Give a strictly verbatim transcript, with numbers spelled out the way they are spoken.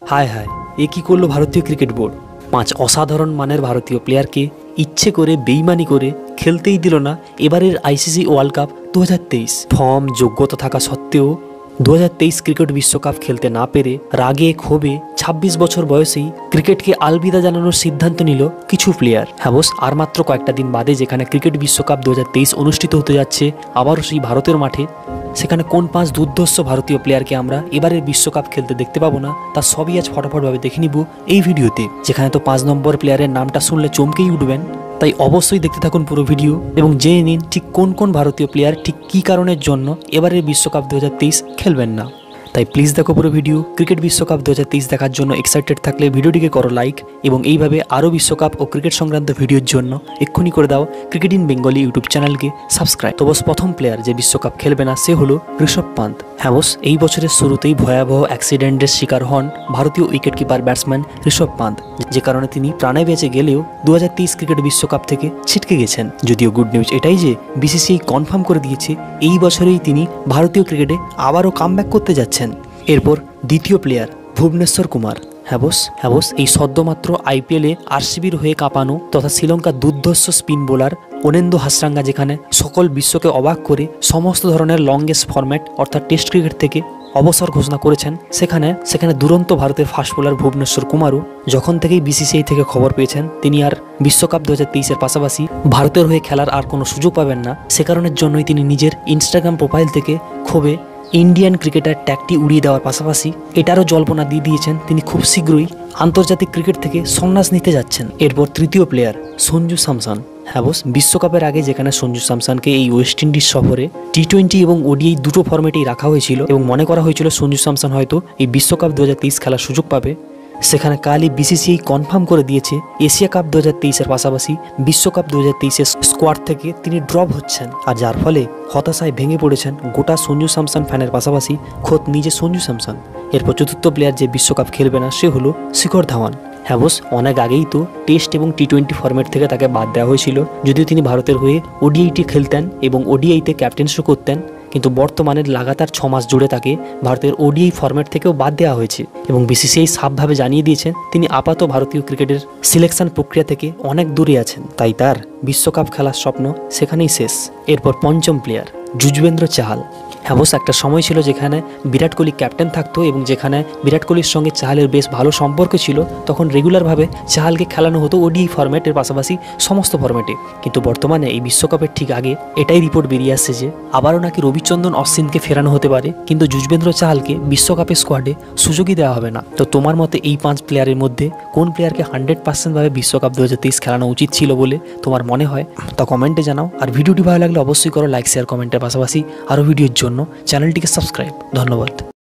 হায় হায়, এ কি করলো ভারতীয় ক্রিকেট বোর্ড। পাঁচ অসাধারণ মানের ভারতীয় প্লেয়ারকে ইচ্ছে করে বেইমানি করে খেলতেই দিল না এবারের আইসিসি ওয়ার্ল্ড কাপ দু হাজার তেইশ। ফর্ম যোগ্যতা থাকা সত্ত্বেও দু হাজার তেইশ ক্রিকেট বিশ্বকাপ খেলতে না পেরে রাগে ক্ষোভে ছাব্বিশ বছর বয়সেই ক্রিকেটকে আলবিদা জানানোর সিদ্ধান্ত নিল কিছু প্লেয়ার। হ্যাঁ বস, আর মাত্র কয়েকটা দিন বাদে যেখানে ক্রিকেট বিশ্বকাপ দু হাজার তেইশ অনুষ্ঠিত হতে যাচ্ছে আবারও সেই ভারতের মাঠে, সেখানে কোন পাঁচ দুর্ধর্ষ ভারতীয় প্লেয়ারকে আমরা এবারের বিশ্বকাপ খেলতে দেখতে পাবো না তা সবই আজ ফটাফটভাবে দেখে নিব এই ভিডিওতে। যেখানে তো পাঁচ নম্বর প্লেয়ারের নামটা শুনলে চমকেই উঠবেন, তাই অবশ্যই দেখতে থাকুন পুরো ভিডিও এবং জেনে নিন ঠিক কোন কোন ভারতীয় প্লেয়ার ঠিক কী কারণের জন্য এবারের বিশ্বকাপ দু হাজার তেইশ খেলবেন না। তাই প্লিজ দেখো পুরো ভিডিও। ক্রিকেট বিশ্বকাপ দু হাজার তেইশ দেখার জন্য এক্সাইটেড থাকলে ভিডিওটিকে করো লাইক এবং এইভাবে আরও বিশ্বকাপ ও ক্রিকেট সংক্রান্ত ভিডিওর জন্য এক্ষুনি করে দাও ক্রিকেট ইন বেঙ্গলি ইউটিউব চ্যানেলকে সাবস্ক্রাইব। তো বস, প্রথম প্লেয়ার যে বিশ্বকাপ খেলবে না সে হলো ঋষভ পান্ত। হ্যাঁ বস, এই বছরের শুরুতেই ভয়াবহ অ্যাক্সিডেন্টের শিকার হন ভারতীয় wicket keeper batsman Rishabh Pant, যে কারণে তিনি প্রাণে বেঁচে গেলেও দু হাজার তেইশ ক্রিকেট বিশ্বকাপ থেকে ছিটকে গেছেন। যদিও গুড নিউজ এটাই যে বিসিসিআই কনফার্ম করে দিয়েছে এই বছরেই তিনি ভারতীয় ক্রিকেটে আবারও কামব্যাক করতে যাচ্ছেন। এরপর দ্বিতীয় প্লেয়ার ভুবনেশ্বর কুমার। হ্যাঁ বস, হ্যাঁ বস, এই সদ্যমাত্র আইপিএলে আরসিবির হয়ে কাঁপানো তথা শ্রীলঙ্কার দুর্ধর্ষ স্পিন বোলার অনিন্দ্য হাসরাঙ্গা যেখানে সকল বিশ্বকে অবাক করে সমস্ত ধরনের লংগেস্ট ফরম্যাট অর্থাৎ টেস্ট ক্রিকেট থেকে অবসর ঘোষণা করেছেন, সেখানে সেখানে দুরন্ত ভারতের ফাস্ট বোলার ভুবনেশ্বর কুমারও যখন থেকেই বিসিসিআই থেকে খবর পেয়েছেন তিনি আর বিশ্বকাপ দু হাজার তেইশের পাশাপাশি ভারতের হয়ে খেলার আর কোনো সুযোগ পাবেন না, সে কারণের জন্যই তিনি নিজের ইনস্টাগ্রাম প্রোফাইল থেকে ক্ষোভে ইন্ডিয়ান ক্রিকেটার ট্যাগটি উড়িয়ে দেওয়ার পাশাপাশি এটারও জল্পনা দিয়ে দিয়েছেন তিনি খুব শীঘ্রই আন্তর্জাতিক ক্রিকেট থেকে সন্ন্যাস নিতে যাচ্ছেন। এরপর তৃতীয় প্লেয়ার সঞ্জু স্যামসন। হ্যাঁ বস, বিশ্বকাপের আগে যেখানে সঞ্জু স্যামসনকে এই ওয়েস্ট ইন্ডিজ সফরে টি টোয়েন্টি এবং ওডিআই দুটো ফরম্যাটেই রাখা হয়েছিল এবং মনে করা হয়েছিল সঞ্জু স্যামসন হয়তো এই বিশ্বকাপ দু হাজার তেইশ খেলার সুযোগ পাবে, সেখানে কালই বিসিসিআই কনফার্ম করে দিয়েছে এশিয়া কাপ দু হাজার তেইশের পাশাপাশি বিশ্বকাপ দু হাজার তেইশের স্কোয়াড থেকে তিনি ড্রপ হচ্ছেন। আর যার ফলে হতাশায় ভেঙে পড়েছেন গোটা সঞ্জু স্যামসন ফ্যানের পাশাপাশি খোদ নিজে সঞ্জু স্যামসন। এরপর চতুর্থ প্লেয়ার যে বিশ্বকাপ খেলবে না সে হলো শিখর ধাওয়ান। হ্যাঁ বস, অনেক আগেই তো টেস্ট এবং টি টোয়েন্টি ফরম্যাট থেকে তাকে বাদ দেওয়া হয়েছিল, যদিও তিনি ভারতের হয়ে ওডিআইটি খেলতেন এবং ওডিআইতে ক্যাপ্টেন্সিও করতেন, কিন্তু বর্তমানে লাগাতার ছ মাস জুড়ে তাকে ভারতের ওডিআই ফরম্যাট থেকেও বাদ দেওয়া হয়েছে এবং বিসিসিআই সাফভাবে জানিয়ে দিয়েছেন তিনি আপাতত ভারতীয় ক্রিকেটের সিলেকশন প্রক্রিয়া থেকে অনেক দূরে আছেন, তাই তার বিশ্বকাপ খেলার স্বপ্ন সেখানেই শেষ। এরপর পঞ্চম প্লেয়ার যুজবেন্দ্র চাহাল। হ্যাঁ বস, একটা সময় ছিল যেখানে বিরাট কোহলি ক্যাপ্টেন থাকতো এবং যেখানে বিরাট কোহলির সঙ্গে চাহালের বেশ ভালো সম্পর্ক ছিল, তখন রেগুলারভাবে চাহালকে খেলানো হতো ওডিআই ফরম্যাটের পাশাপাশি সমস্ত ফরম্যাটে। কিন্তু বর্তমানে এই বিশ্বকাপের ঠিক আগে এটাই রিপোর্ট বেরিয়ে আসছে যে আবারও নাকি রবিচন্দ্রন অশ্বিনকে ফেরানো হতে পারে, কিন্তু যুজবেন্দ্র চাহালকে বিশ্বকাপের স্কোয়াডে সুযোগই দেওয়া হবে না। তো তোমার মতে এই পাঁচ প্লেয়ারের মধ্যে কোন প্লেয়ারকে হান্ড্রেড পার্সেন্ট ভাবে বিশ্বকাপ দু হাজার তেইশ খেলানো উচিত ছিল বলে তোমার মনে হয় তা কমেন্টে জানাও। আর ভিডিওটি ভালো লাগলে অবশ্যই করো লাইক শেয়ার কমেন্টের পাশাপাশি আরও ভিডিওর জন্য চ্যানেলটিকে সাবস্ক্রাইব। ধন্যবাদ।